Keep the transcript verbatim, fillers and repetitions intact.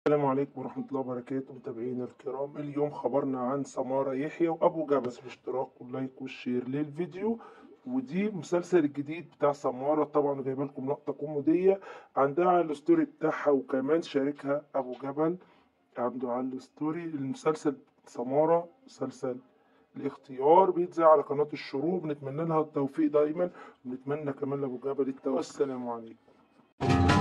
السلام عليكم ورحمة الله وبركاته متابعينا الكرام. اليوم خبرنا عن سمارة يحيى وأبو جبل. الاشتراك واللايك والشير للفيديو. ودي مسلسل الجديد بتاع سمارة، طبعا جايبه لكم لقطة كوميدية عندها على الستوري بتاعها، وكمان شاركها أبو جبل عنده على الستوري. المسلسل سمارة مسلسل الاختيار بيتذاع على قناة الشروق، بنتمنى لها التوفيق دايما، ونتمنى كمان لأبو جبل التوفيق. والسلام عليكم.